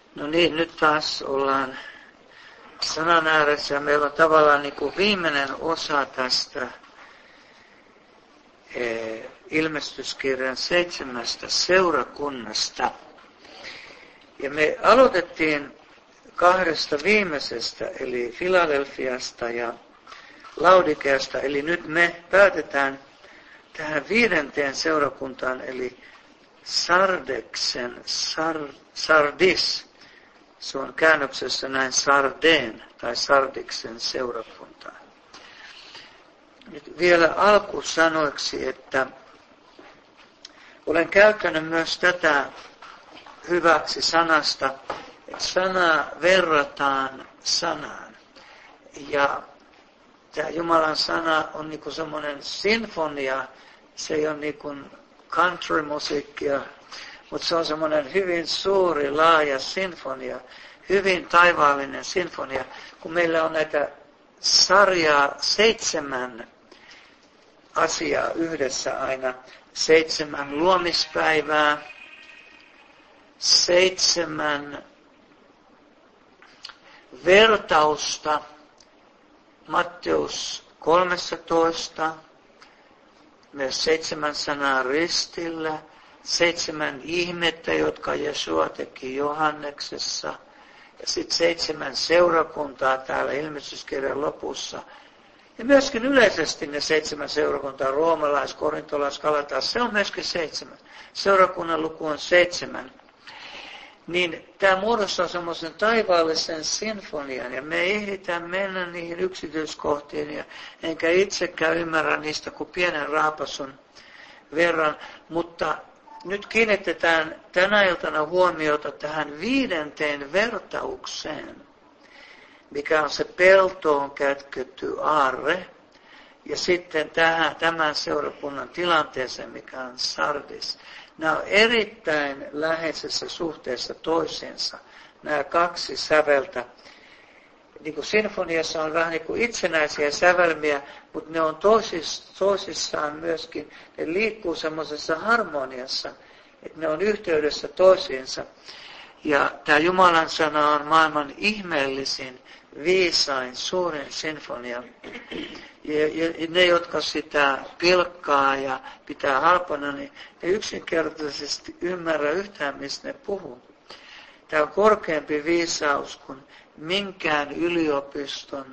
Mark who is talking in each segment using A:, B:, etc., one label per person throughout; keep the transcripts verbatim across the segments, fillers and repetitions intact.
A: No niin, nyt taas ollaan sanan ääressä ja meillä on tavallaan niin kuin viimeinen osa tästä eh, ilmestyskirjan seitsemästä seurakunnasta. Ja me aloitettiin kahdesta viimeisestä, eli Filadelfiasta ja Laudikeasta, eli nyt me päätetään tähän viidenteen seurakuntaan, eli Sardeksen, Sar, Sardis. Se on käännöksessä näin Sardeen tai Sardiksen seurakuntaan. Nyt vielä alkusanoiksi, että olen käyttänyt myös tätä hyväksi sanasta, että sanaa verrataan sanaan. Ja tämä Jumalan sana on niin kuin semmoinen sinfonia, se ei ole niin kuin country-musiikkia, mutta se on semmoinen hyvin suuri, laaja sinfonia, hyvin taivaallinen sinfonia, kun meillä on näitä sarjaa seitsemän asiaa yhdessä aina, seitsemän luomispäivää, seitsemän vertausta, Matteus kolmetoista, myös seitsemän sanaa ristillä, seitsemän ihmettä, jotka Jesua teki Johanneksessa, ja sitten seitsemän seurakuntaa täällä ilmestyskirjan lopussa. Ja myöskin yleisesti ne seitsemän seurakuntaa, roomalais, korintolais, galatalais, se on myöskin seitsemän. Seurakunnan luku on seitsemän. Niin tämä muodostaa semmoisen taivaallisen sinfonian, ja me ei ehditä mennä niihin yksityiskohtiin, ja enkä itsekään ymmärrä niistä kuin pienen raapasun verran, mutta nyt kiinnitetään tänä iltana huomiota tähän viidenteen vertaukseen, mikä on se peltoon kätketty aarre, ja sitten tähän, tämän seurakunnan tilanteeseen, mikä on Sardis. Nämä on erittäin läheisessä suhteessa toisiinsa, nämä kaksi säveltä. Niin kuin sinfoniassa on vähän niin kuin itsenäisiä sävelmiä, mutta ne on toisis, toisissaan myöskin, ne liikkuu semmoisessa harmoniassa, että ne on yhteydessä toisiinsa. Ja tämä Jumalan sana on maailman ihmeellisin, viisain, suurin sinfonia. Ja, ja ne, jotka sitä pilkkaa ja pitää halpana, niin ne yksinkertaisesti ymmärrä yhtään, mistä ne puhuu. Tämä on korkeampi viisaus kuin minkään yliopiston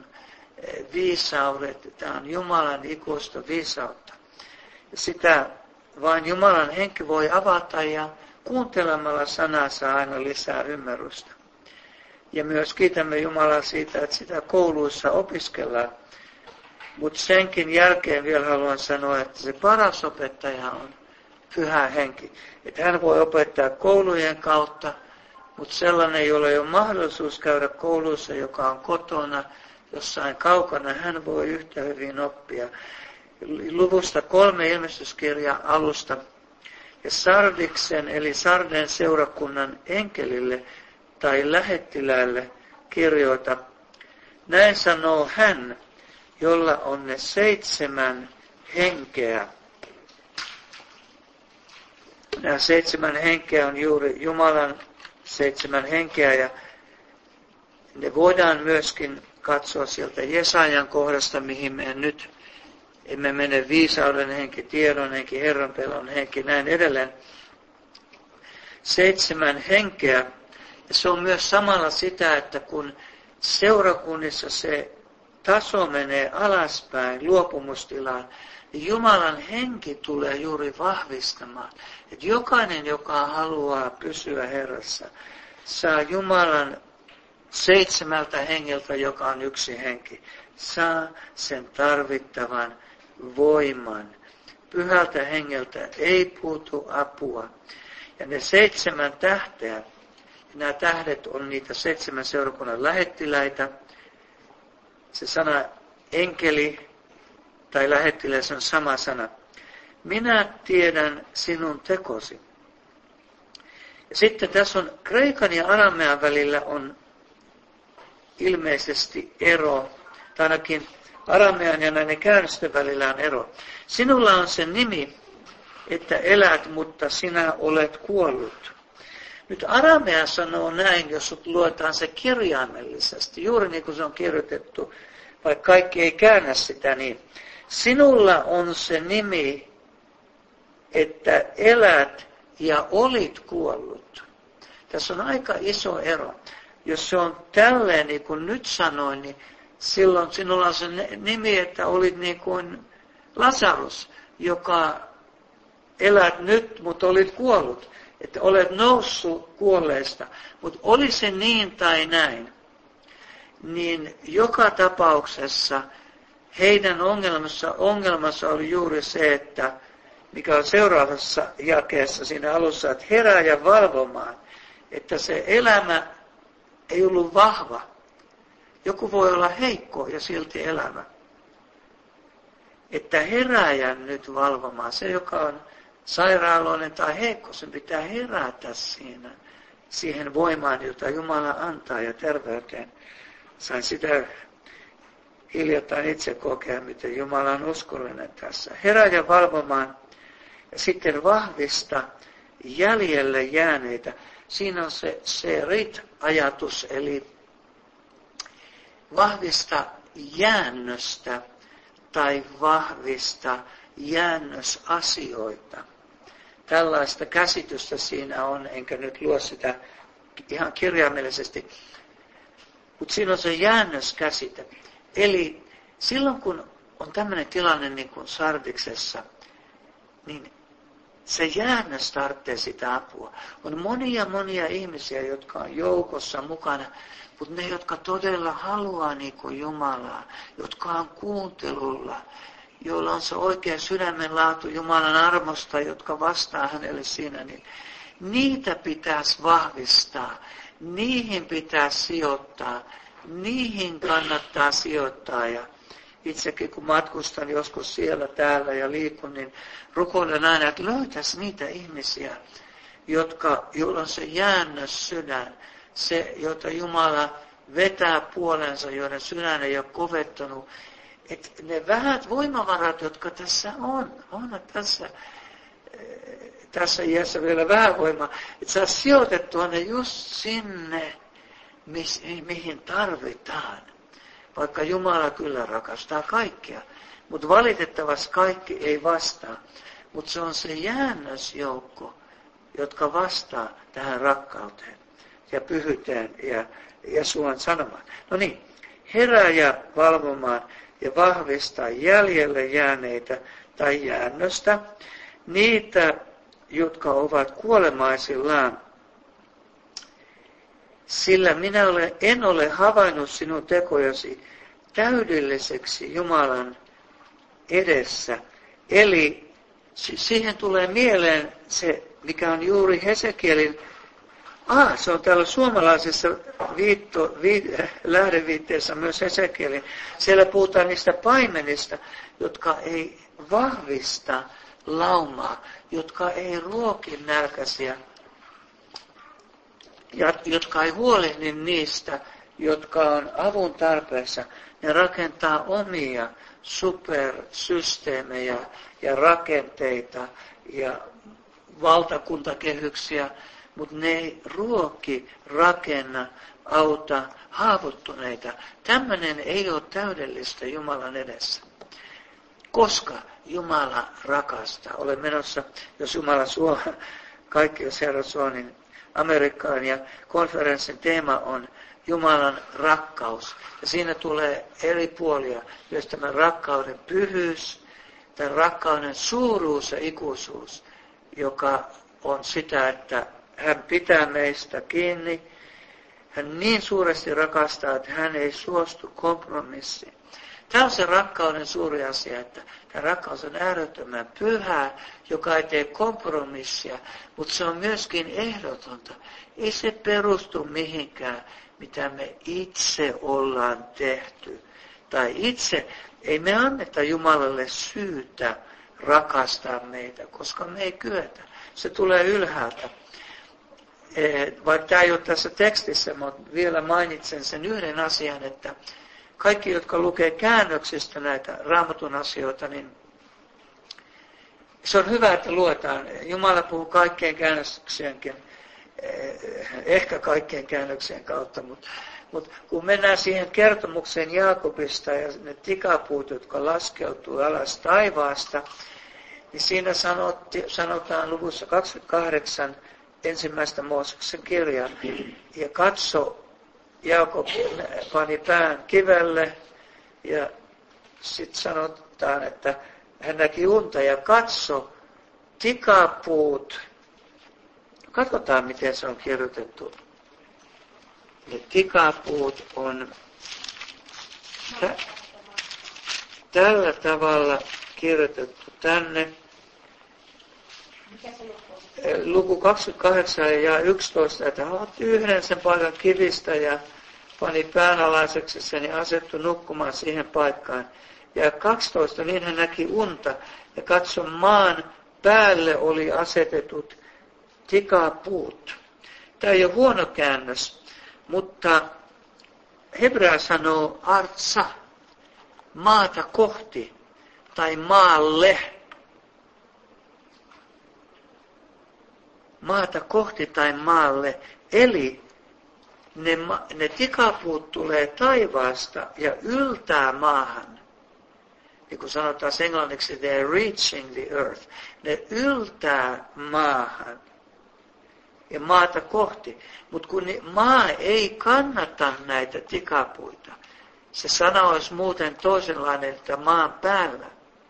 A: viisaudet. Tämä on Jumalan ikuista viisautta. Ja sitä vain Jumalan henki voi avata, ja kuuntelemalla sanaa saa aina lisää ymmärrystä. Ja myös kiitämme Jumalaa siitä, että sitä kouluissa opiskellaan. Mutta senkin jälkeen vielä haluan sanoa, että se paras opettaja on Pyhä Henki. Että hän voi opettaa koulujen kautta, mutta sellainen, jolla ei ole mahdollisuus käydä koulussa, joka on kotona, jossain kaukana, hän voi yhtä hyvin oppia. Luvusta kolme ilmestyskirja alusta. Ja Sardiksen eli Sarden seurakunnan enkelille tai lähettiläälle kirjoita. Näin sanoo hän, jolla on ne seitsemän henkeä. Nämä seitsemän henkeä on juuri Jumalan seitsemän henkeä, ja ne voidaan myöskin katsoa sieltä Jesajan kohdasta, mihin me nyt emme mene, viisauden henki, tiedon henki, Herran pelon henki, näin edelleen. Seitsemän henkeä, ja se on myös samalla sitä, että kun seurakunnissa se taso menee alaspäin luopumustilaan, niin Jumalan henki tulee juuri vahvistamaan. Että jokainen, joka haluaa pysyä Herrassa, saa Jumalan seitsemältä hengeltä, joka on yksi henki, saa sen tarvittavan voiman. Pyhältä hengeltä ei puutu apua. Ja ne seitsemän tähteä, nämä tähdet on niitä seitsemän seurakunnan lähettiläitä. Se sana enkeli tai lähettiläs on sama sana. Minä tiedän sinun tekosi. Ja sitten tässä on kreikan ja aramean välillä on ilmeisesti ero, tai ainakin aramean ja näiden käännösten välillä on ero. Sinulla on se nimi, että elät, mutta sinä olet kuollut. Nyt aramea sanoo näin, jos luetaan se kirjaimellisesti, juuri niin kuin se on kirjoitettu, vaikka kaikki ei käännä sitä, niin sinulla on se nimi, että elät ja olit kuollut. Tässä on aika iso ero. Jos se on tälleen, niin kuin nyt sanoin, niin silloin sinulla on se nimi, että olit niin kuin Lasarus, joka elät nyt, mutta olit kuollut. Että olet noussut kuolleesta. Mutta oli se niin tai näin, niin joka tapauksessa heidän ongelmassa, ongelmassa oli juuri se, että mikä on seuraavassa jakeessa siinä alussa, että herää ja valvomaan, että se elämä ei ollut vahva. Joku voi olla heikko ja silti elävä. Että herääjän nyt valvomaan, se joka on sairaaloinen tai heikko, sen pitää herätä siinä, siihen voimaan, jota Jumala antaa ja terveyteen. Sain sitä hiljattain itse kokea, miten Jumala on uskollinen tässä. Herääjän valvomaan ja sitten vahvista jäljelle jääneitä. Siinä on se, se rit-ajatus, eli vahvista jäännöstä tai vahvista jäännösasioita. Tällaista käsitystä siinä on, enkä nyt luo sitä ihan kirjaimellisesti, mutta siinä on se jäännöskäsite. Eli silloin kun on tämmöinen tilanne niin kuin Sardiksessa, niin se jäännös tarvitsee sitä apua. On monia monia ihmisiä, jotka on joukossa mukana, mutta ne, jotka todella haluaa niin kuin Jumalaa, jotka on kuuntelulla, joilla on se oikea sydämenlaatu Jumalan armosta, jotka vastaa hänelle siinä, niin niitä pitäisi vahvistaa, niihin pitäisi sijoittaa, niihin kannattaa sijoittaa. Ja itsekin kun matkustan joskus siellä täällä ja liikun, niin rukoilen aina, että löytäisi niitä ihmisiä, jotka, joilla on se jäännös sydän, se, jota Jumala vetää puolensa, joiden sydän ei ole kovettunut. Että ne vähät voimavarat, jotka tässä on, on tässä, tässä iässä vielä vähän voimaa, että saa sijoitettua ne just sinne, mis, mihin tarvitaan. Vaikka Jumala kyllä rakastaa kaikkea, mutta valitettavasti kaikki ei vastaa. Mutta se on se jäännösjoukko, jotka vastaa tähän rakkauteen ja pyhyyteen ja Jeesuan sanomaan. No niin, herää ja valvomaan ja vahvistaa jäljelle jääneitä tai jäännöstä, niitä, jotka ovat kuolemaisillaan. Sillä minä olen, en ole havainnut sinun tekojasi täydelliseksi Jumalan edessä. Eli siihen tulee mieleen se, mikä on juuri Hesekielin, ah, se on täällä suomalaisessa viitto, vi, lähdeviitteessä myös Hesekielin. Siellä puhutaan niistä paimenista, jotka ei vahvista laumaa, jotka ei ruoki nälkäisiä, ja jotka ei huolehdi niistä, jotka on avun tarpeessa. Ne rakentaa omia supersysteemejä ja rakenteita ja valtakuntakehyksiä, mutta ne ei ruoki, rakenna, auta haavoittuneita. Tämmöinen ei ole täydellistä Jumalan edessä. Koska Jumala rakastaa. Olen menossa, jos Jumala suo, kaikki jos Herra suo, niin Amerikkaan, ja konferenssin teema on Jumalan rakkaus. Ja siinä tulee eri puolia, myös tämän rakkauden pyhyys, tämän rakkauden suuruus ja ikuisuus, joka on sitä, että hän pitää meistä kiinni. Hän niin suuresti rakastaa, että hän ei suostu kompromissiin. Tämä on se rakkauden suuri asia, että tämä rakkaus on äärettömän pyhää, joka ei tee kompromissia, mutta se on myöskin ehdotonta. Ei se perustu mihinkään, mitä me itse ollaan tehty. Tai itse, ei me anneta Jumalalle syytä rakastaa meitä, koska me ei kyetä. Se tulee ylhäältä. Vaikka tämä ei ole tässä tekstissä, mutta vielä mainitsen sen yhden asian, että kaikki, jotka lukee käännöksistä näitä Raamatun asioita, niin se on hyvä, että luetaan. Jumala puhuu kaikkien käännöksienkin ehkä kaikkien käännöksien kautta, mutta, mutta kun mennään siihen kertomukseen Jaakobista ja ne tikapuut, jotka laskeutuu alas taivaasta, niin siinä sanotti, sanotaan luvussa kaksikymmentäkahdeksan ensimmäistä Mooseksen kirjaa, ja katso, Jaakob pani pään kivelle, ja sitten sanotaan, että hän näki unta, ja katso, tikapuut. Katsotaan, miten se on kirjoitettu. Ne tikapuut on tä- tällä tavalla kirjoitettu tänne. Luku kaksikymmentäkahdeksan ja yksitoista, että hän otti yhden sen paikan kivistä ja pani päänalaiseksi sen ja asettui nukkumaan siihen paikkaan. Ja kaksitoista, niin hän näki unta ja katso, maan päälle oli asetetut tikapuut. Tämä ei ole huono käännös, mutta hebrea sanoo artsa, maata kohti tai maalle. Maata kohti tai maalle. Eli ne, ne tikapuut tulee taivaasta ja yltää maahan. Niin kuin sanotaan englanniksi, they're reaching the earth. Ne yltää maahan ja maata kohti. Mutta kun maa ei kannata näitä tikapuita, se sana olisi muuten toisenlainen, että maan päällä.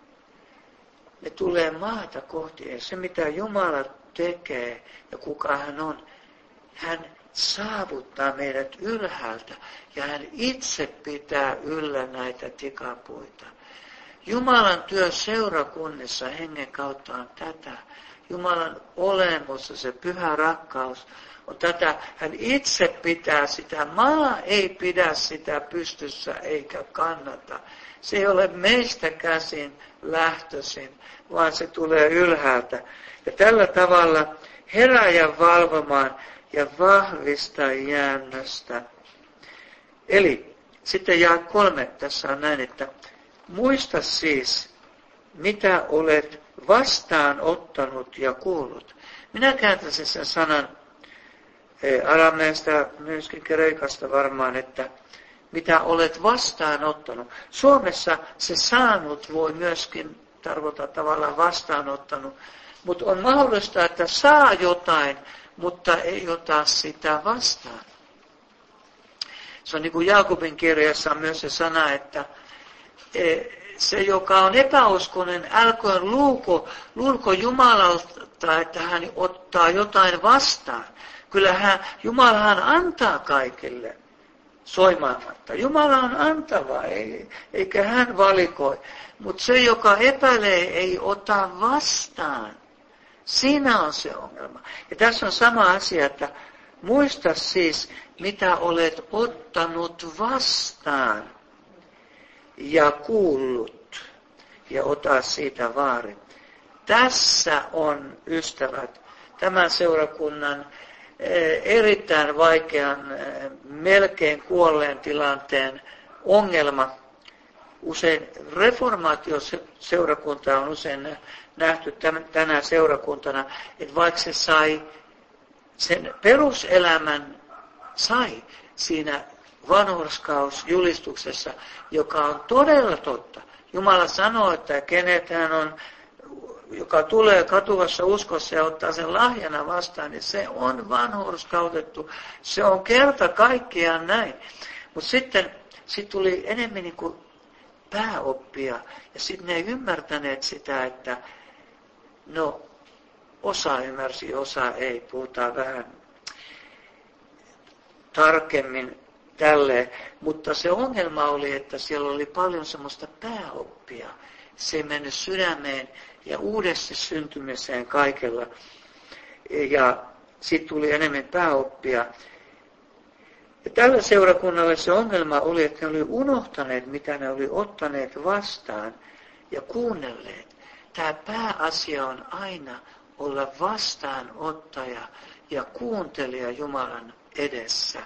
A: Ne tulee maata kohti. Ja se, mitä Jumala tekee ja kuka hän on, hän saavuttaa meidät ylhäältä ja hän itse pitää yllä näitä tikapuita. Jumalan työ seurakunnissa hengen kautta on tätä. Jumalan olemus ja se pyhä rakkaus on tätä. Hän itse pitää sitä. Maa ei pidä sitä pystyssä eikä kannata. Se ei ole meistä käsin lähtöisin, vaan se tulee ylhäältä. Ja tällä tavalla heräjä valvomaan ja vahvista jäännöstä. Eli sitten jää kolme, tässä on näin, että muista siis, mitä olet vastaanottanut ja kuullut. Minä kääntäisin sen sanan arameasta, myöskin kreikasta varmaan, että mitä olet vastaanottanut. Suomessa se saanut voi myöskin tarkoittaa tavallaan vastaanottanut, mutta on mahdollista, että saa jotain, mutta ei ota sitä vastaan. Se on niin kuin Jaakobin kirjassa on myös se sana, että se, joka on epäuskonen, älköön luuko, luulko Jumalalta, että hän ottaa jotain vastaan. Kyllähän Jumalahan antaa kaikille soimaamatta. Jumala on antava, ei, eikä hän valikoi. Mutta se, joka epäilee, ei ota vastaan. Siinä on se ongelma. Ja tässä on sama asia, että muista siis, mitä olet ottanut vastaan ja kuullut, ja ota siitä vaari. Tässä on, ystävät, tämän seurakunnan erittäin vaikean, melkein kuolleen tilanteen ongelma. Usein reformaatioseurakunta on usein nähty tänä seurakuntana, että vaikka se sai sen peruselämän sai siinä vanhurskausjulistuksessa, joka on todella totta. Jumala sanoo, että kenet hän on, joka tulee katuvassa uskossa ja ottaa sen lahjana vastaan, niin se on vanhurskautettu. Se on kerta kaikkiaan näin. Mutta sitten sit tuli enemmän niin kuin pääoppia, ja sitten ne ei ymmärtäneet sitä, että no, osa ymmärsi, osa ei. Puhutaan vähän tarkemmin tälleen. Mutta se ongelma oli, että siellä oli paljon semmoista pääoppia. Se ei mennyt sydämeen ja uudesti syntymiseen kaikella. Ja sitten tuli enemmän pääoppia. Ja tällä seurakunnalle se ongelma oli, että ne oli unohtaneet, mitä ne oli ottaneet vastaan ja kuunnelleet. Tämä pääasia on aina olla vastaanottaja ja kuuntelija Jumalan edessä.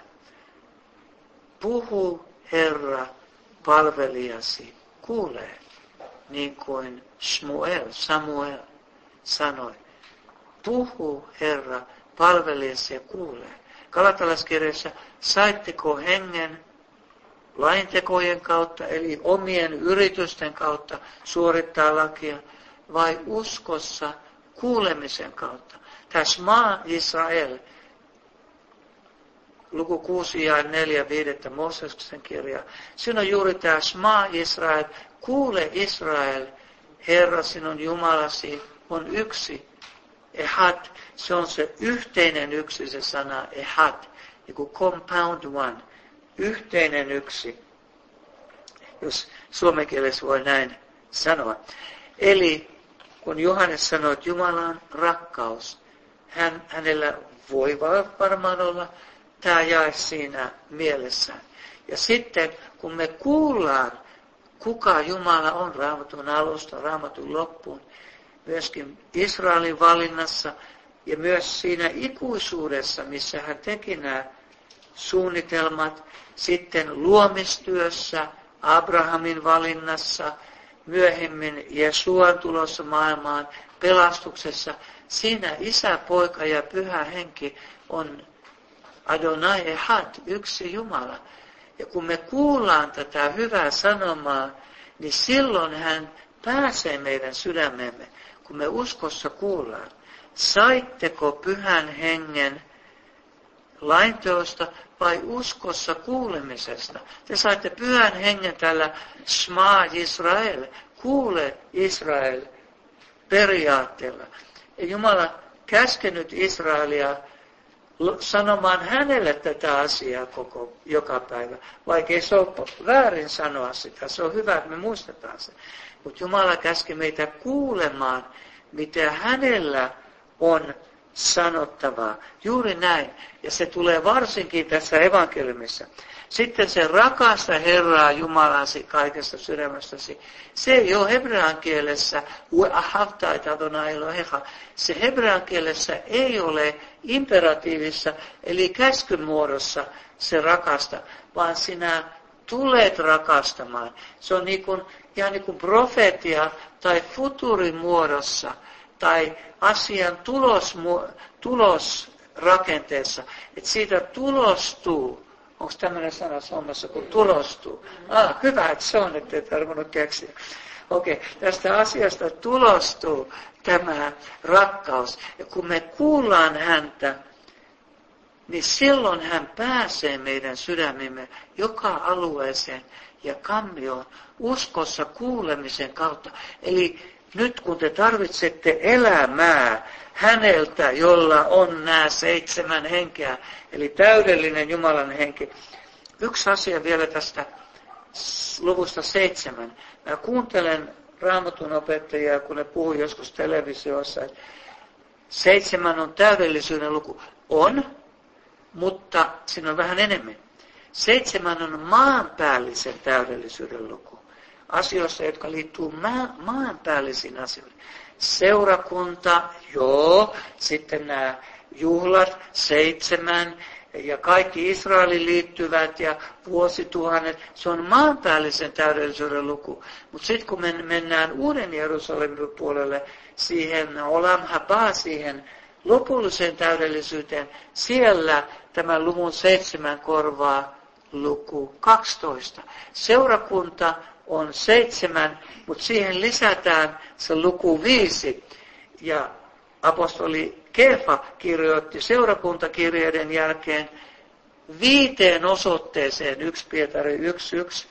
A: Puhu, Herra, palvelijasi kuulee, niin kuin Shmuel, Samuel sanoi. Puhu, Herra, palvelijassa ja kuulee. Galatalaiskirjassa, saitteko hengen laintekojen kautta, eli omien yritysten kautta suorittaa lakia, vai uskossa kuulemisen kautta? Tässä maa Israel, luku kuusi ja neljä viidettä Mooseksen kirjaa. Siinä on juuri tämä maa Israel. Kuule Israel, Herra sinun Jumalasi on yksi. Ehad, se on se yhteinen yksi, se sana ehad, niin kuin compound one, yhteinen yksi, jos suomen kielessä voi näin sanoa. Eli kun Johannes sanoi, että Jumala on rakkaus, hän, hänellä voi varmaan olla tämä jae siinä mielessään. Ja sitten kun me kuullaan, kuka Jumala on Raamatun alusta, Raamatun loppuun, myöskin Israelin valinnassa ja myös siinä ikuisuudessa, missä hän teki nämä suunnitelmat, sitten luomistyössä, Abrahamin valinnassa, myöhemmin Jesuan tulossa maailmaan, pelastuksessa. Siinä Isä, Poika ja Pyhä Henki on Adonai Ehad, yksi Jumala. Ja kun me kuullaan tätä hyvää sanomaa, niin silloin hän pääsee meidän sydämemme, kun me uskossa kuullaan. Saitteko Pyhän Hengen lainteosta vai uskossa kuulemisesta? Te saitte Pyhän Hengen tällä Shema Israel, kuule Israel periaatteella. Ja Jumala käskenyt Israelia sanomaan hänelle tätä asiaa koko joka päivä, vaikka ei se ole väärin sanoa sitä. Se on hyvä, että me muistetaan se. Mutta Jumala käski meitä kuulemaan, mitä hänellä on sanottavaa. Juuri näin. Ja se tulee varsinkin tässä evankeliumissa. Sitten se rakasta Herraa Jumalasi kaikesta sydämestäsi. Se ei ole hebrean kielessä, se hebrean kielessä ei ole imperatiivissa, eli käskyn muodossa se rakasta, vaan sinä tulet rakastamaan. Se on niin kuin, ihan niin kuin profeetia tai futurin muodossa tai asian tulos, tulosrakenteessa, että siitä tulostuu. Onko tämmöinen sana Suomessa, kun tulostuu? Ah, hyvä, että se on, ettei tarvinnut keksiä. Okei, okay, tästä asiasta tulostuu tämä rakkaus. Ja kun me kuullaan häntä, niin silloin hän pääsee meidän sydämimme joka alueeseen ja kammioon uskossa kuulemisen kautta. Eli nyt kun te tarvitsette elämää häneltä, jolla on nämä seitsemän henkeä, eli täydellinen Jumalan henki. Yksi asia vielä tästä luvusta seitsemän. Mä kuuntelen Raamatun opettajia, kun ne puhuu joskus televisiossa, että seitsemän on täydellisyyden luku. On, mutta siinä on vähän enemmän. Seitsemän on maanpäällisen täydellisyyden luku. Asioissa, jotka liittyy maa, maanpäällisiin asioihin. Seurakunta, joo, sitten nämä juhlat, seitsemän, ja kaikki Israelin liittyvät ja vuosituhannet, se on maanpäällisen täydellisyyden luku. Mutta sitten kun me mennään Uuden Jerusalemin puolelle, siihen Olam Haba, siihen lopulliseen täydellisyyteen, siellä tämä luvun seitsemän korvaa luku kaksitoista. Seurakunta on seitsemän, mutta siihen lisätään se luku viisi. Ja apostoli Kefa kirjoitti seurakuntakirjeiden jälkeen viiteen osoitteeseen yksi Pietari yksi yksi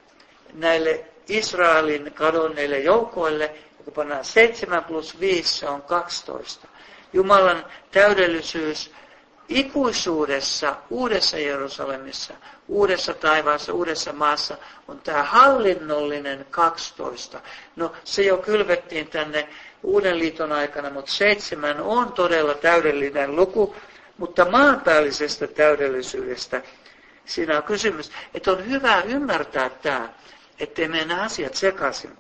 A: näille Israelin kadonneille joukoille, ja kun pannaan seitsemän plus viisi, se on kaksitoista. Jumalan täydellisyys ikuisuudessa, uudessa Jerusalemissa, uudessa taivaassa, uudessa maassa on tämä hallinnollinen kaksitoista. No se jo kylvettiin tänne Uuden liiton aikana, mutta seitsemän on todella täydellinen luku, mutta maanpäällisestä täydellisyydestä siinä on kysymys, että on hyvä ymmärtää tämä, ettei mennä asiat sekaisin.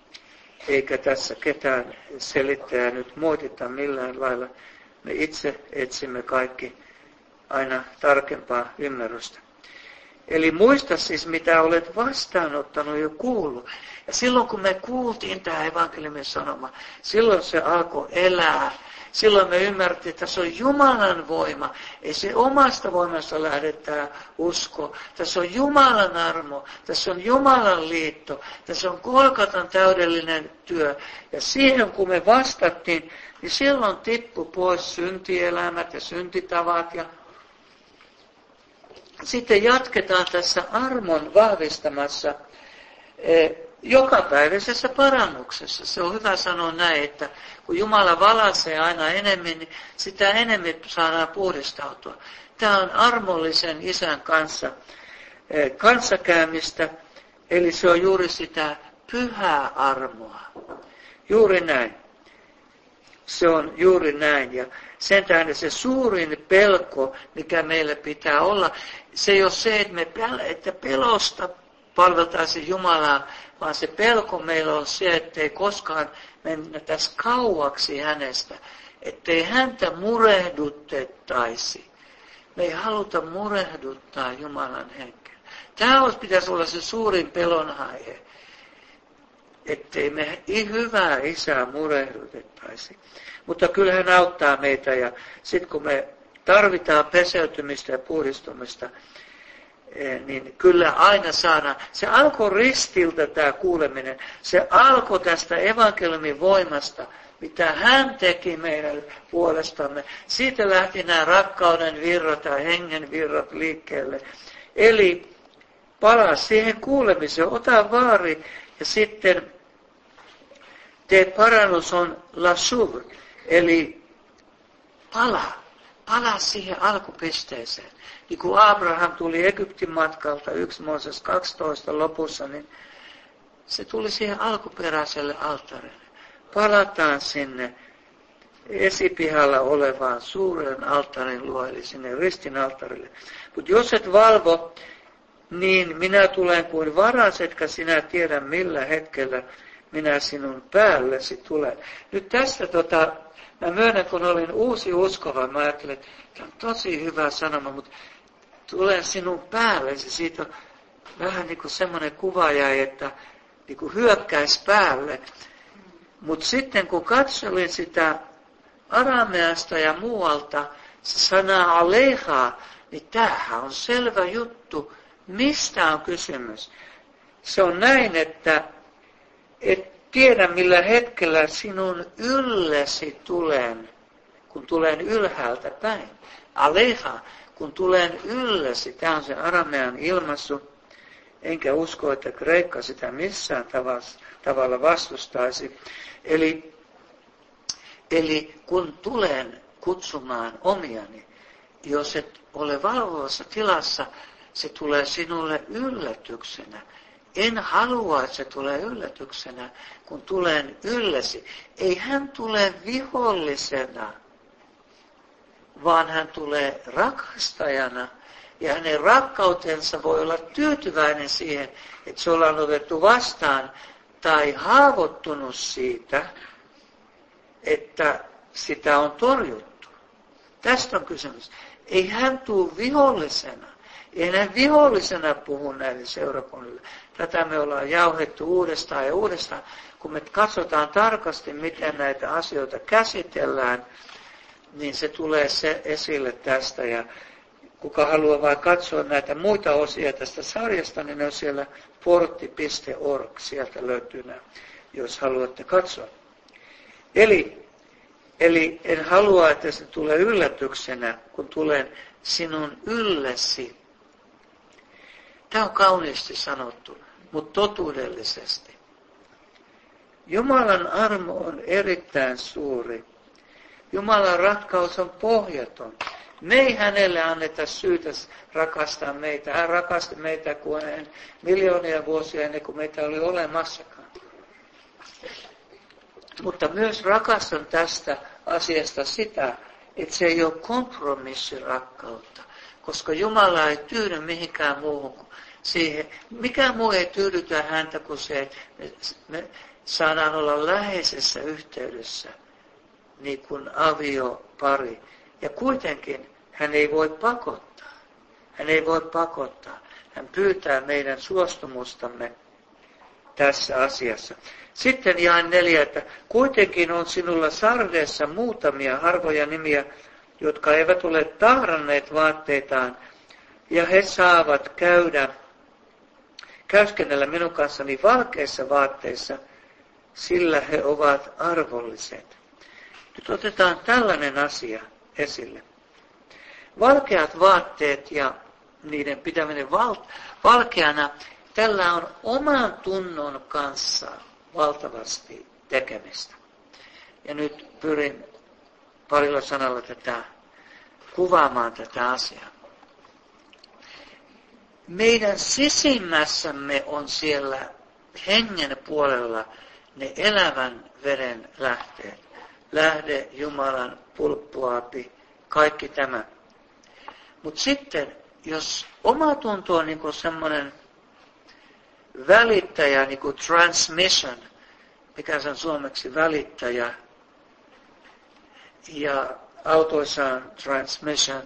A: Eikä tässä ketään selittäjää nyt moitita millään lailla. Me itse etsimme kaikki aina tarkempaa ymmärrystä. Eli muista siis, mitä olet vastaanottanut ja kuullut. Ja silloin kun me kuultiin tämä evankeliumin sanoma, silloin se alkoi elää. silloin me ymmärrettiin, että tässä on Jumalan voima. Ei se omasta voimasta lähde tämä usko. Tässä on Jumalan armo. Tässä on Jumalan liitto. Tässä on Golgatan täydellinen työ. Ja siihen kun me vastattiin, niin silloin tippui pois syntielämät ja syntitavat. Ja sitten jatketaan tässä armon vahvistamassa jokapäiväisessä parannuksessa. Se on hyvä sanoa näin, että kun Jumala valaisee aina enemmän, niin sitä enemmän saadaan puhdistautua. Tämä on armollisen Isän kanssa kanssakäymistä, eli se on juuri sitä pyhää armoa. Juuri näin. Se on juuri näin. Ja sen tähden se suurin pelko, mikä meillä pitää olla, se ei ole se, että me että pelosta palveltaisiin Jumalaa, vaan se pelko meillä on se, ettei koskaan mennä tässä kauaksi hänestä, ettei häntä murehdutettaisi. Me ei haluta murehduttaa Jumalan henkeä. Tämä pitäisi olla se suurin pelonaihe, ettei me hyvää Isää murehdutettaisi. Mutta kyllä hän auttaa meitä ja sitten kun me tarvitaan peseytymistä ja puhdistumista, niin kyllä aina saadaan. Se alkoi ristiltä tämä kuuleminen. Se alkoi tästä evankeliumin voimasta, mitä hän teki meidän puolestamme. Siitä lähti nämä rakkauden virrat ja hengen virrat liikkeelle. Eli palaa siihen kuulemiseen, ota vaari ja sitten tee parannus on lashuv, eli palaa. Palaa siihen alkupisteeseen. Niin kun Abraham tuli Egyptin matkalta, yksi Mooses kaksitoista lopussa, niin se tuli siihen alkuperäiselle alttarille. Palataan sinne esipihalla olevaan suuren alttarin luo, eli sinne ristin alttarille. Mutta jos et valvo, niin minä tulen kuin varas, etkä sinä tiedä millä hetkellä minä sinun päällesi tulen. Nyt tästä tota... Mä myönnän, kun olin uusi uskova, mä ajattelin, että tämä on tosi hyvä sanoma, mutta tulen sinun päällesi. Siitä on vähän niin kuin semmoinen kuva jäi, että niin kuin hyökkäisi päälle. Mutta sitten kun katselin sitä arameasta ja muualta, se sana aleha, niin tämähän on selvä juttu. Mistä on kysymys? Se on näin, että, että tiedä millä hetkellä sinun yllesi tulen, kun tulen ylhäältä päin. Aleha, kun tulen yllesi. Tämä on se aramean ilmaisu. Enkä usko, että Kreikka sitä missään tavalla vastustaisi. Eli, eli kun tulen kutsumaan omiani, jos et ole valvovassa tilassa, se tulee sinulle yllätyksenä. En halua, että se tulee yllätyksenä, kun tulen yllesi. Ei hän tule vihollisena, vaan hän tulee rakastajana. Ja hänen rakkautensa voi olla tyytyväinen siihen, että se ollaan otettu vastaan tai haavoittunut siitä, että sitä on torjuttu. Tästä on kysymys. Ei hän tule vihollisena. Ei hän vihollisena puhu näille seurakunnille. Tätä me ollaan jauhettu uudestaan ja uudestaan. Kun me katsotaan tarkasti, miten näitä asioita käsitellään, niin se tulee se esille tästä. Ja kuka haluaa vain katsoa näitä muita osia tästä sarjasta, niin ne on siellä portti piste org. Sieltä löytyy nämä, jos haluatte katsoa. Eli, eli en halua, että se tulee yllätyksenä, kun tulen sinun yllesi. Tämä on kauniisti sanottu, mutta totuudellisesti. Jumalan armo on erittäin suuri. Jumalan rakkaus on pohjaton. Me ei hänelle anneta syytä rakastaa meitä. Hän rakasti meitä kuin miljoonia vuosia ennen kuin meitä oli olemassakaan. Mutta myös rakastan tästä asiasta sitä, että se ei ole kompromissirakkautta. Koska Jumala ei tyydy mihinkään muuhun kuin siihen. Mikään muu ei tyydytä häntä kuin se, että me saadaan olla läheisessä yhteydessä, niin kuin aviopari. Ja kuitenkin hän ei voi pakottaa. Hän ei voi pakottaa. Hän pyytää meidän suostumustamme tässä asiassa. Sitten jae neljä, että kuitenkin on sinulla Sardeessa muutamia harvoja nimiä, jotka eivät ole tahranneet vaatteitaan, ja he saavat käydä, käyskennellä minun kanssani valkeissa vaatteissa, sillä he ovat arvolliset. Nyt otetaan tällainen asia esille. Valkeat vaatteet ja niiden pitäminen val- valkeana, tällä on oman tunnon kanssa valtavasti tekemistä. Ja nyt pyrin parilla sanalla tätä, kuvaamaan tätä asiaa. Meidän sisimmässämme on siellä hengen puolella ne elävän veden lähteet. Lähde, Jumalan pulppuaapi, kaikki tämä. Mutta sitten, jos omatunto on niinku semmoinen välittäjä, niinku transmission, mikä se on suomeksi välittäjä, ja autoissa on transmission.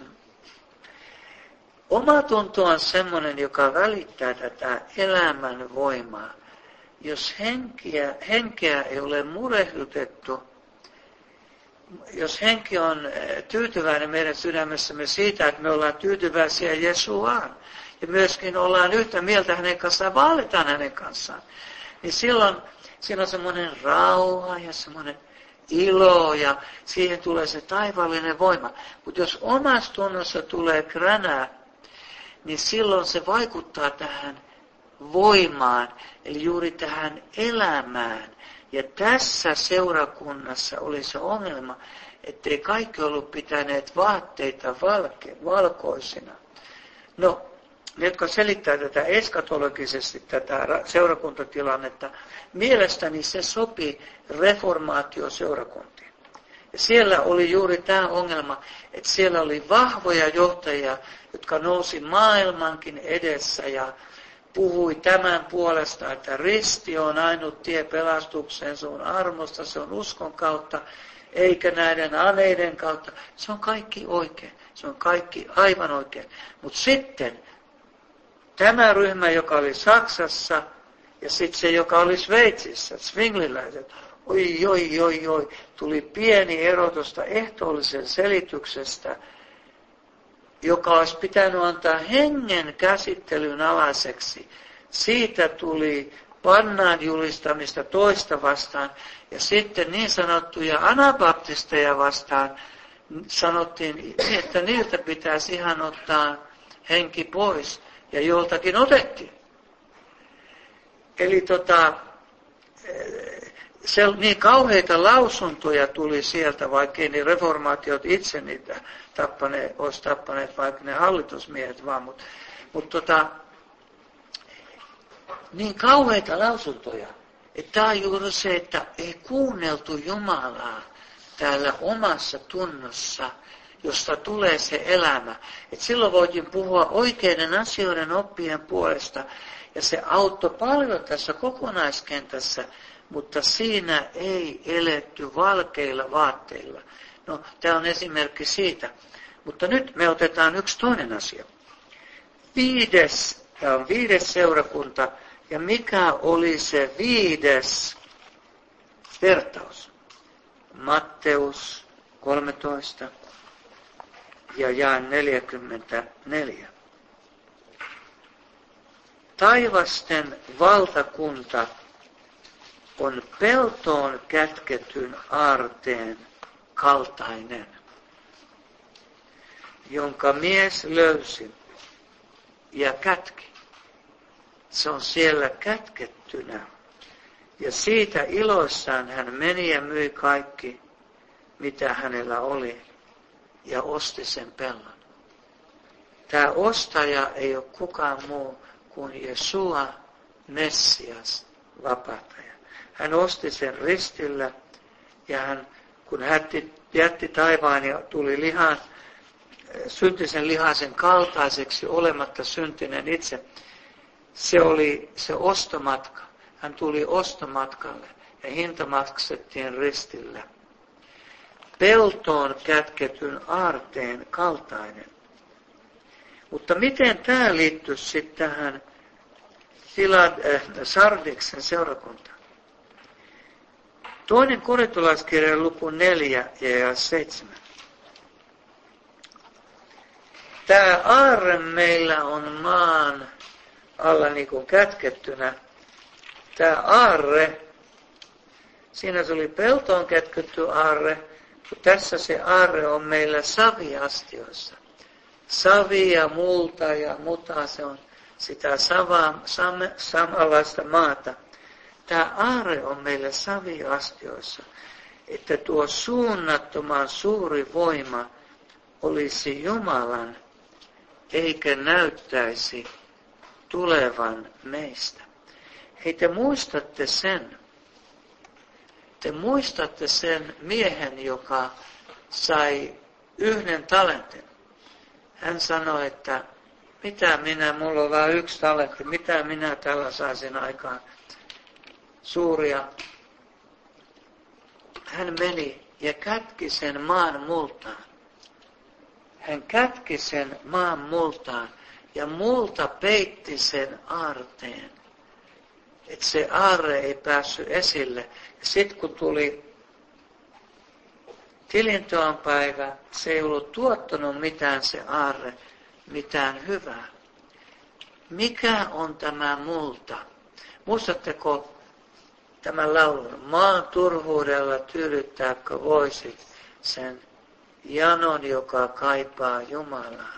A: Omatunto on semmoinen, joka välittää tätä elämän voimaa. Jos henkeä, henkeä ei ole murehdutettu, jos henki on tyytyväinen meidän sydämessämme siitä, että me ollaan tyytyväisiä Jeesuaan, ja myöskin ollaan yhtä mieltä hänen kanssaan, vaalitaan hänen kanssaan, niin silloin siinä on semmoinen rauha ja semmoinen ilo, ja siihen tulee se taivaallinen voima. Mutta jos omassa tunnossa tulee kränää, niin silloin se vaikuttaa tähän voimaan, eli juuri tähän elämään. Ja tässä seurakunnassa oli se ongelma, ettei kaikki ollut pitäneet vaatteita valke, valkoisina. No, ne, jotka selittää tätä eskatologisesti, tätä seurakuntatilannetta, mielestäni se sopi reformaatioseurakuntiin. Ja siellä oli juuri tämä ongelma, että siellä oli vahvoja johtajia, jotka nousi maailmankin edessä ja puhui tämän puolesta, että risti on ainut tie pelastukseen, se on armosta, se on uskon kautta, eikä näiden aneiden kautta. Se on kaikki oikein, se on kaikki aivan oikein. Mutta sitten tämä ryhmä, joka oli Saksassa, ja sitten se, joka oli Sveitsissä, Zwingliläiset, oi, oi, oi, oi, tuli pieni ero tuosta ehtoollisen selityksestä, joka olisi pitänyt antaa hengen käsittelyn alaiseksi. Siitä tuli pannaan julistamista toista vastaan, ja sitten niin sanottuja anabaptisteja vastaan sanottiin, että niiltä pitäisi ihan ottaa henki pois, ja joltakin otettiin. Eli tota, se, niin kauheita lausuntoja tuli sieltä, vaikkei niin reformaatiot itse niitä tappaneet, olisi tappaneet, vaikka ne hallitusmiehet vaan, mutta mut tota, niin kauheita lausuntoja, että tämä on juuri se, että ei kuunneltu Jumalaa täällä omassa tunnossa, josta tulee se elämä. Et silloin voitiin puhua oikeiden asioiden oppien puolesta, ja se auttoi paljon tässä kokonaiskentässä, mutta siinä ei eletty valkeilla vaatteilla. No, tämä on esimerkki siitä. Mutta nyt me otetaan yksi toinen asia. Viides, tämä on viides seurakunta, ja mikä oli se viides vertaus? Matteus kolmetoista ja jae neljäkymmentäneljä. Taivasten valtakunta on peltoon kätketyn aarteen kaltainen, jonka mies löysi ja kätki. Se on siellä kätkettynä. Ja siitä iloissaan hän meni ja myi kaikki, mitä hänellä oli, ja osti sen pellon. Tämä ostaja ei ole kukaan muu kuin Jesua, Messias, vapahtaja. Hän osti sen ristillä, ja hän, kun hän jätti taivaan ja tuli lihan, syntisen lihasen kaltaiseksi, olematta syntinen itse, se oli se ostomatka. Hän tuli ostomatkalle, ja hinta maksettiin ristillä. Peltoon kätketyn aarteen kaltainen. Mutta miten tämä liittyy sitten tähän Filad, äh, Sardiksen seurakuntaan. Toinen korintolaiskirja luku neljä ja seitsemän. Tämä aarre meillä on maan alla niin kuin kätkettynä. Tämä aarre, siinä se oli peltoon kätketty aarre, kun tässä se aarre on meillä saviastioissa. Savi ja multa ja muta, se on sitä savaa, sam, samanlaista maata. Tämä aarre on meillä saviastioissa, että tuo suunnattoman suuri voima olisi Jumalan, eikä näyttäisi tulevan meistä. Hei, te muistatte sen. Te muistatte sen miehen, joka sai yhden talentin. Hän sanoi, että mitä minä, mulla on vain yksi talentti, mitä minä tällä saisin aikaan suuria. Hän meni ja kätki sen maan multaan. Hän kätki sen maan multaan ja multa peitti sen aarteen. Että se aarre ei päässyt esille. Ja sitten kun tuli tilinteon päivä, se ei ollut tuottanut mitään se aarre, mitään hyvää. Mikä on tämä multa? Muistatteko tämän laulun? Maan turhuudella tyydyttääkö voisit sen janon, joka kaipaa Jumalaa.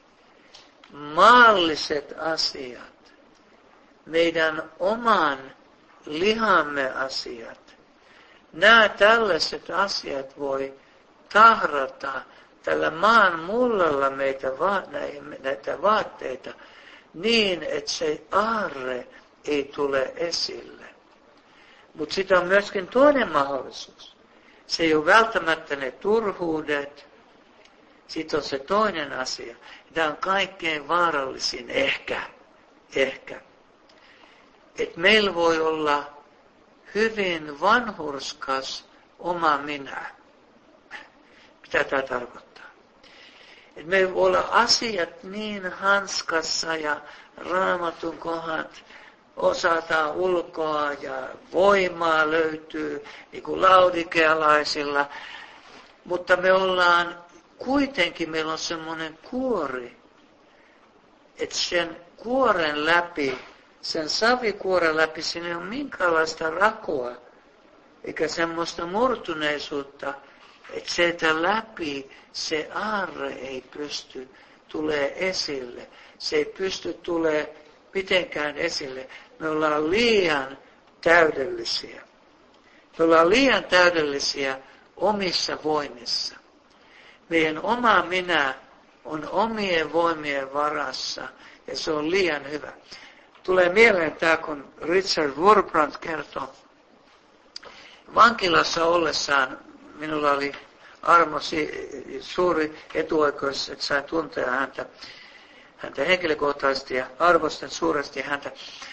A: Maalliset asiat, meidän oman lihamme asiat, nämä tällaiset asiat voi tahrata tällä maan mullalla meitä näitä vaatteita niin, että se aarre ei tule esille. Mutta sitä on myöskin toinen mahdollisuus. Se ei ole välttämättä ne turhuudet. Sitten on se toinen asia. Tämä on kaikkein vaarallisin ehkä. Ehkä. Että meillä voi olla hyvin vanhurskas oma minä. Mitä tämä tarkoittaa? Että meillä voi olla asiat niin hanskassa ja Raamatun kohdat osataan ulkoa ja voimaa löytyy niin kuin laudikealaisilla, mutta me ollaan kuitenkin, meillä on semmoinen kuori, että sen kuoren läpi, sen savikuoren läpi, siinä ei ole minkäänlaista rakoa, eikä semmoista murtuneisuutta, että sieltä läpi se aarre ei pysty tulee esille. Se ei pysty tulee mitenkään esille. Me ollaan liian täydellisiä. Me ollaan liian täydellisiä omissa voimissa. Meidän oma minä on omien voimien varassa ja se on liian hyvä. Tulee mieleen tämä, kun Richard Wurmbrand kertoo. Vankilassa ollessaan minulla oli armo, suuri etuoikeus, että sain tuntea häntä, häntä henkilökohtaisesti ja arvostan suuresti häntä.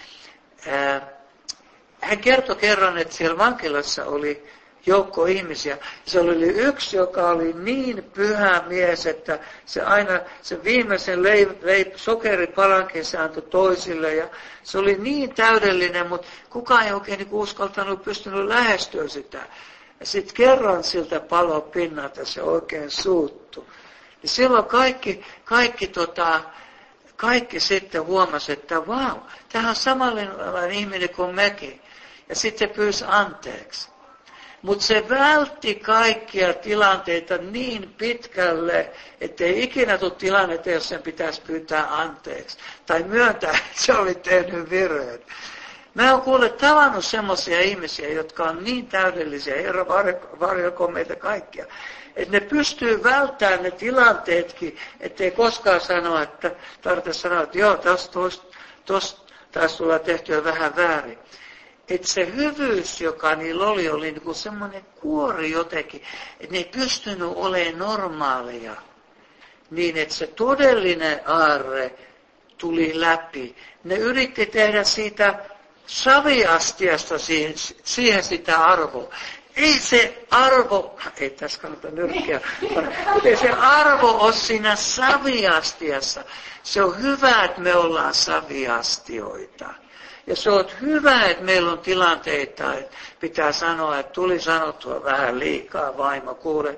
A: Hän kertoi kerran, että siellä vankilassa oli joukko ihmisiä. Se oli yksi, joka oli niin pyhä mies, että se aina se viimeisen leip, leip, sokeripalankin se antoi toisille. Ja se oli niin täydellinen, mutta kukaan ei oikein niin uskaltanut, pystynyt lähestyä sitä. Ja sitten kerran siltä palo pinnalta se oikein suuttui. Ja silloin kaikki, kaikki, tota, kaikki sitten huomasi, että vau, tämähän on samanlainen ihminen kuin mekin. Ja sitten se pyysi anteeksi. Mutta se vältti kaikkia tilanteita niin pitkälle, ettei ikinä tule tilannetta, jos sen pitäisi pyytää anteeksi. Tai myöntää, että se oli tehnyt virheen. Mä oon kuullut tavannut semmoisia ihmisiä, jotka on niin täydellisiä, Herra varjelkoon meitä kaikkia, että ne pystyy välttämään ne tilanteetkin, ettei koskaan sanoa, että tarvitse sanoa, että joo, tosta, tosta taas tulla tehtyä vähän väärin. Että se hyvyys, joka niillä oli, oli niin kuin semmoinen kuori jotenkin, että ne ei pystynyt olemaan normaaleja, niin että se todellinen aarre tuli läpi. Ne yritti tehdä siitä saviastiasta siihen, siihen sitä arvoa. ei se arvo, ei tässä kannata nyrkkiä, mutta ei se arvo ole siinä saviastiassa. Se on hyvä, että me ollaan saviastioita. Ja se on hyvä, että meillä on tilanteita, että pitää sanoa, että tuli sanottua vähän liikaa, vaimo, kuule,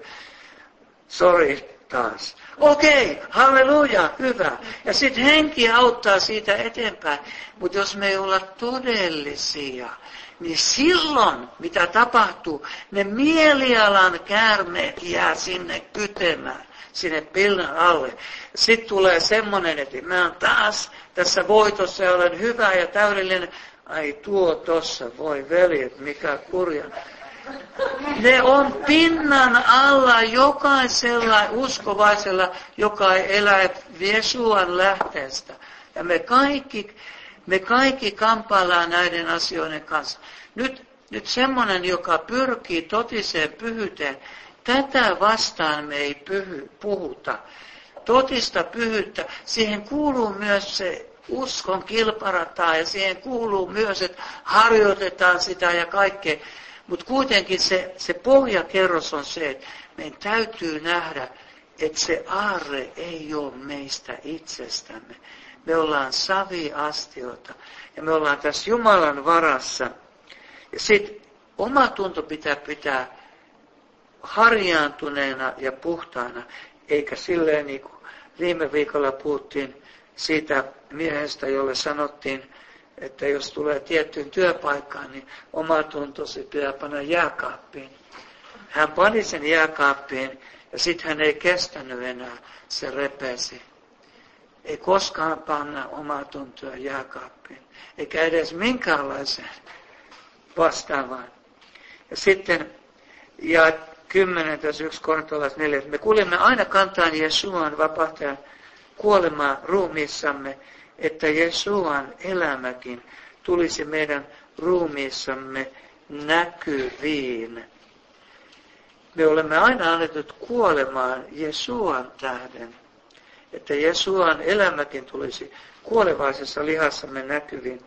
A: sori taas. Okei, okay, halleluja, hyvä. Ja sitten henki auttaa siitä eteenpäin. Mutta jos me ei olla todellisia, niin silloin, mitä tapahtuu, ne mielialan käärmeet jää sinne kytemään, sinne pillan alle. Sitten tulee semmoinen, että mä oon taas tässä voitossa ja olen hyvä ja täydellinen. Ai tuo tossa, voi veljet, mikä kurja. Ne on pinnan alla jokaisella uskovaisella, joka elää Jesuan lähteestä. Ja me kaikki, me kaikki kamppaillaan näiden asioiden kanssa. Nyt, nyt semmoinen, joka pyrkii totiseen pyhyyteen, tätä vastaan me ei pyhy, puhuta. Totista pyhyyttä, siihen kuuluu myös se uskon kilparataa ja siihen kuuluu myös, että harjoitetaan sitä ja kaikkea. Mutta kuitenkin se, se pohjakerros on se, että meidän täytyy nähdä, että se aarre ei ole meistä itsestämme. Me ollaan saviastioita ja me ollaan tässä Jumalan varassa. Ja sitten oma tunto pitää pitää harjaantuneena ja puhtaana, eikä silleen niin kuin viime viikolla puhuttiin siitä miehestä, jolle sanottiin, että jos tulee tiettyyn työpaikkaan, niin oma tuntosi pitää panna jääkaappiin. Hän pani sen jääkaappiin ja sitten hän ei kestänyt enää, se repesi. Ei koskaan panna omaa tuntoa jääkaappiin, eikä edes minkäänlaiseen vastaavaan. Ja sitten, ja kymmenen tässä yksi korintolais neljä, me kuljemme aina kantaan Jesuan vapahtajan kuolemaa ruumiissamme, että Jesuan elämäkin tulisi meidän ruumiissamme näkyviin. Me olemme aina annetut kuolemaan Jesuan tähden, että Jesuan elämäkin tulisi kuolevaisessa lihassamme näkyviin.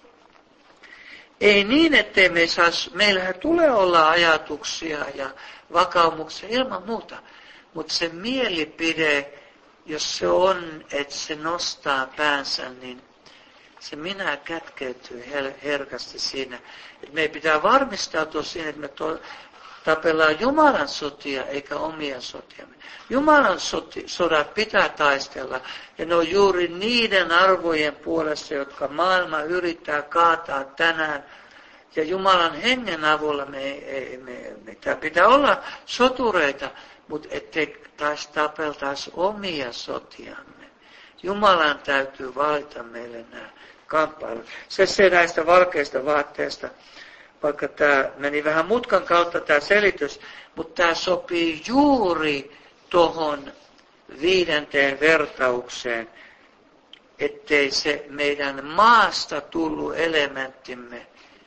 A: Ei niin, ettei me saisi, meillähän tulee olla ajatuksia ja vakaumuksia ilman muuta, mutta se mielipide, jos se on, että se nostaa päänsä, niin se minä kätkeytyy herkästi siinä. Että meidän pitää varmistautua siinä, että me to, tapellaan Jumalan sotia eikä omia sotiamme. Jumalan soti, sodat pitää taistella ja ne on juuri niiden arvojen puolesta, jotka maailma yrittää kaataa tänään. Ja Jumalan hengen avulla me, me, me, me pitää olla sotureita, mutta ettei taas tapeltaisi omia sotiamme. Jumalan täytyy valita meille nämä kamppailut. Se, se näistä valkeista vaatteista, vaikka tämä meni vähän mutkan kautta tämä selitys, mutta tämä sopii juuri tuohon viidenteen vertaukseen, ettei se meidän maasta tullut elementtimme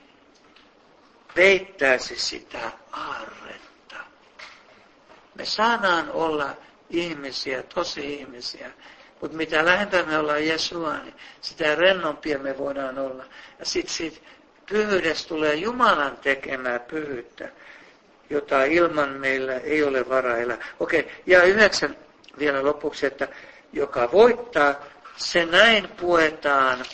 A: peittäisi sitä aarretta. Me saadaan olla ihmisiä, tosi ihmisiä, mutta mitä lähempää me ollaan Jesua, niin sitä rennompia me voidaan olla. Ja sitten siitä pyhyydestä tulee Jumalan tekemää pyhyyttä, jota ilman meillä ei ole varaa elää. Okei, ja yhdeksän vielä lopuksi, että joka voittaa, se näin puetaan.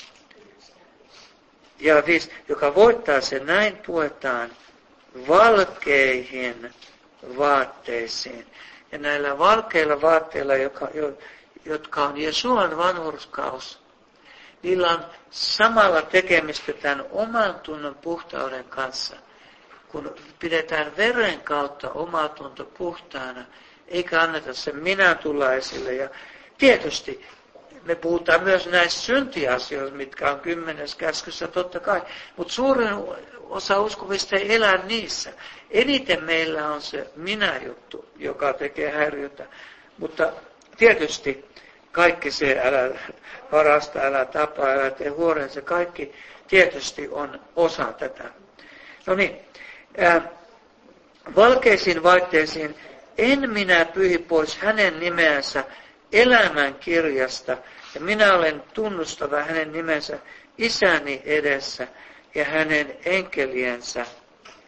A: Ja viisi, joka voittaa, se näin puetaan valkeihin vaatteisiin. Ja näillä valkeilla vaatteilla, jotka, jotka on Jesuan vanhurskaus, niillä on samalla tekemistä tämän oman tunnon puhtauden kanssa, kun pidetään veren kautta oma tunto puhtaana, eikä anneta sen minä tulla esille. Ja tietysti me puhutaan myös näistä syntiasioista, mitkä on kymmenes käskyssä, totta kai, mutta suurin osa uskovista ei elä niissä. Eniten meillä on se minä-juttu, joka tekee häiriötä, mutta tietysti kaikki se, älä varasta, älä tapa, älä tee huoren, se kaikki tietysti on osa tätä. No niin, äh, valkeisiin vaatteisiin en minä pyhi pois hänen nimeänsä elämän kirjasta, ja minä olen tunnustava hänen nimensä isäni edessä ja hänen enkeliensä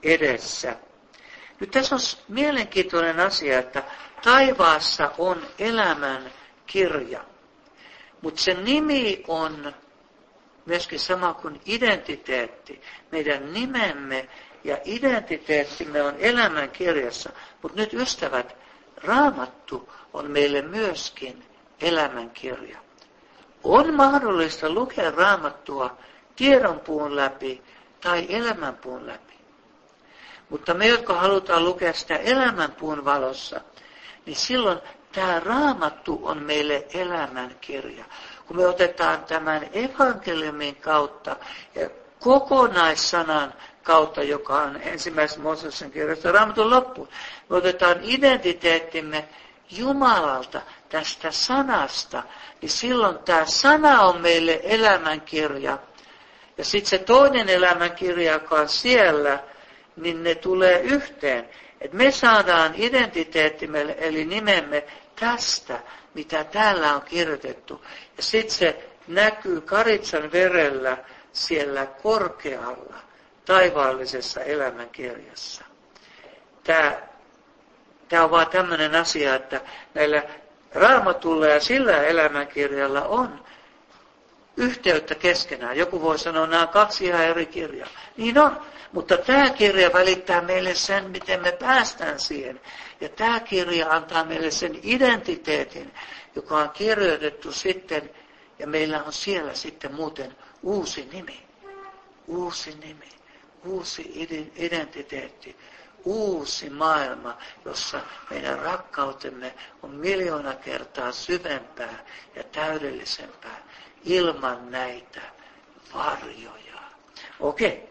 A: edessä. Nyt tässä on mielenkiintoinen asia, että taivaassa on elämän kirja. Mutta sen nimi on myöskin sama kuin identiteetti. Meidän nimemme ja identiteettimme on elämän kirjassa. Mutta nyt ystävät, Raamattu on meille myöskin elämän kirja. On mahdollista lukea Raamattua tiedonpuun läpi tai elämänpuun läpi. Mutta me, jotka halutaan lukea sitä elämänpuun valossa, niin silloin tämä Raamattu on meille elämän kirja. Kun me otetaan tämän evankeliumin kautta ja kokonaissanan kautta, joka on ensimmäisen Mooseksen kirjasta Raamatun loppuun, me otetaan identiteettimme Jumalalta, tästä sanasta, niin silloin tämä sana on meille elämänkirja. Ja sitten se toinen elämänkirja, joka on siellä, niin ne tulee yhteen. Että me saadaan identiteettimme, eli nimemme tästä, mitä täällä on kirjoitettu. Ja sitten se näkyy Karitsan verellä siellä korkealla, taivaallisessa elämänkirjassa. Tämä, tämä on vaan tämmöinen asia, että näillä Raamatulla ja sillä elämänkirjalla on yhteyttä keskenään. Joku voi sanoa, että nämä on kaksi ihan eri kirjaa. Niin on, mutta tämä kirja välittää meille sen, miten me päästään siihen. Ja tämä kirja antaa meille sen identiteetin, joka on kirjoitettu sitten, ja meillä on siellä sitten muuten uusi nimi. Uusi nimi, uusi identiteetti, uusi maailma, jossa meidän rakkautemme on miljoona kertaa syvempää ja täydellisempää ilman näitä varjoja. Okei.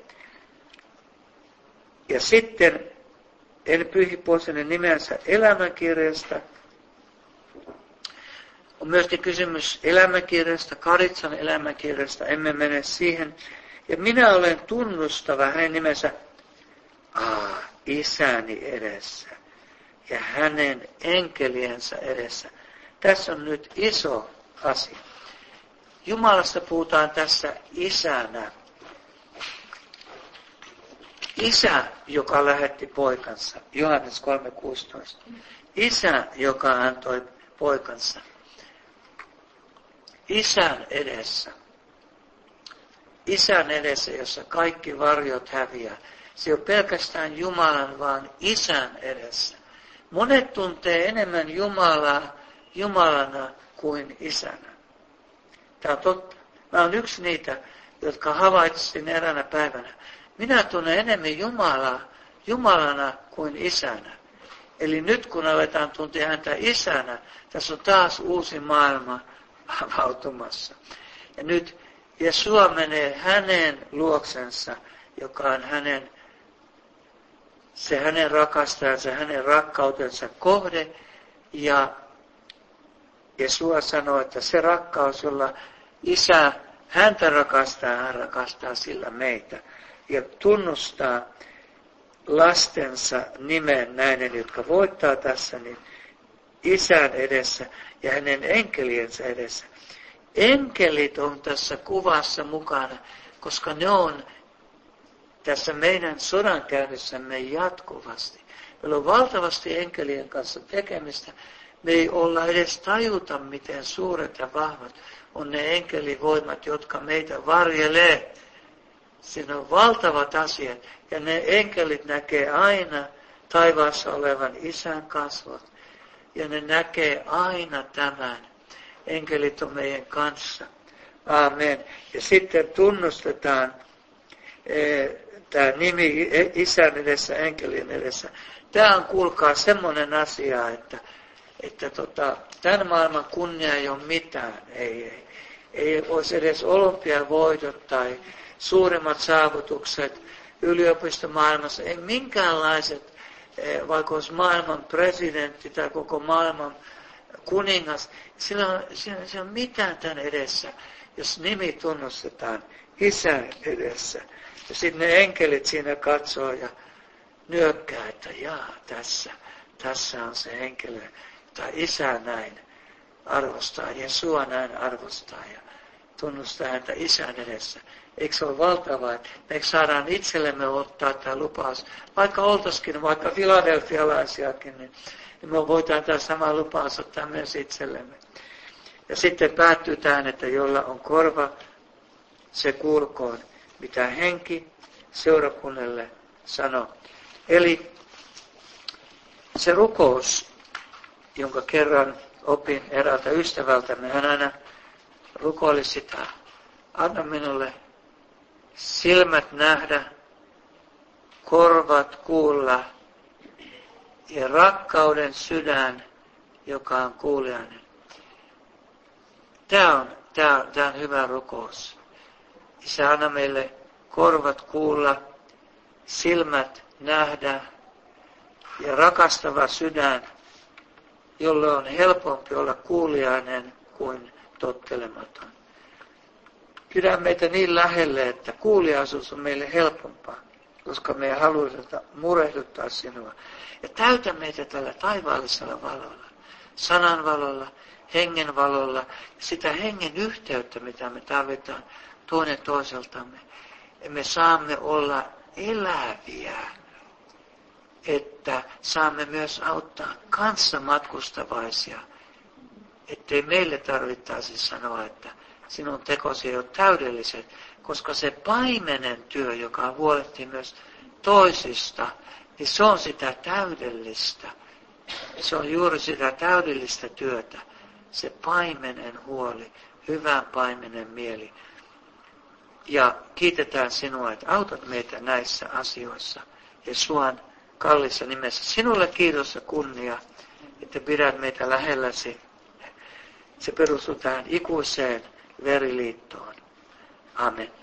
A: Ja sitten en pyyhi pois hänen nimensä elämänkirjasta. On myöskin kysymys elämänkirjasta, Karitsan elämänkirjasta, emme mene siihen. Ja minä olen tunnustava hänen nimensä ah, isäni edessä ja hänen enkeliensä edessä. Tässä on nyt iso asia. Jumalasta puhutaan tässä isänä. Isä, joka lähetti poikansa. Johannes kolme kuusitoista. Isä, joka antoi poikansa. Isän edessä. Isän edessä, jossa kaikki varjot häviää. Se ei ole pelkästään Jumalan, vaan Isän edessä. Monet tuntee enemmän Jumalaa Jumalana kuin Isänä. Tämä on totta. Mä olen yksi niitä, jotka havaitsin eräänä päivänä. Minä tunnen enemmän Jumalaa Jumalana kuin Isänä. Eli nyt kun aletaan tuntea häntä Isänä, tässä on taas uusi maailma avautumassa. Ja nyt Jesua menee hänen luoksensa, joka on hänen, se hänen rakastajansa, hänen rakkautensa kohde. Ja Jesua sanoo, että se rakkaus, jolla Isä häntä rakastaa, hän rakastaa sillä meitä. Ja tunnustaa lastensa nimen näiden, jotka voittaa tässä, niin Isän edessä ja hänen enkeliensä edessä. Enkelit on tässä kuvassa mukana, koska ne on tässä meidän sodankäynnissämme jatkuvasti. Meillä on valtavasti enkelien kanssa tekemistä. Me ei olla edes tajuta, miten suuret ja vahvat on ne enkelivoimat, jotka meitä varjelee. Siinä on valtavat asiat. Ja ne enkelit näkee aina taivaassa olevan Isän kasvot. Ja ne näkee aina tämän. Enkelit on meidän kanssa. Aamen. Ja sitten tunnustetaan e, tämä nimi Isän edessä, enkelin edessä. Tämä on, kuulkaa, semmoinen asia, että, että tota, tämän maailman kunnia ei ole mitään. Ei, ei, ei olisi edes olympiavoitot tai suurimmat saavutukset yliopistomaailmassa. Ei minkäänlaiset, e, vaikka olisi maailman presidentti tai koko maailman kuningas, sillä on, sillä on mitään tämän edessä, jos nimi tunnustetaan Isän edessä. Ja sitten ne enkelit siinä katsoo ja nyökkää, että jaa, tässä, tässä on se henkilö, jota Isä näin arvostaa, Jesua näin arvostaa. Ja tunnustaa häntä Isän edessä. Eikö se ole valtavaa, että me saadaan itsellemme ottaa tämä lupaus, vaikka oltaisikin, vaikka filadelfialaisiakin, niin me voidaan tämä sama lupaus ottaa myös itsellemme. Ja sitten päättyy tähän, että jolla on korva, se kuulkoon, mitä henki seurakunnalle sanoo. Eli se rukous, jonka kerran opin eräältä ystävältämme, hän aina rukoili sitä, anna minulle silmät nähdä, korvat kuulla ja rakkauden sydän, joka on kuulijainen. Tämä on, tämä, tämä on hyvä rukous. Isä, anna meille korvat kuulla, silmät nähdä ja rakastava sydän, jolle on helpompi olla kuulijainen kuin tottelematon. Pidä meitä niin lähelle, että kuuliaisuus on meille helpompaa, koska me ei haluta murehduttaa sinua. Ja täytä meitä tällä taivaallisella valolla, sanan valolla, hengen valolla, sitä hengen yhteyttä, mitä me tarvitaan toinen toiseltamme. Ja me saamme olla eläviä, että saamme myös auttaa kanssamatkustavaisia, ettei meille tarvittaisi sanoa, että sinun tekosi ei ole täydelliset, koska se paimenen työ, joka huolehtii myös toisista, niin se on sitä täydellistä. Se on juuri sitä täydellistä työtä, se paimenen huoli, hyvän paimenen mieli. Ja kiitetään sinua, että autat meitä näissä asioissa. Jeesuan kallissa nimessä. Sinulle kiitos ja kunnia, että pidät meitä lähelläsi. Se perustuu tähän ikuiseen veriliittoon. Amen.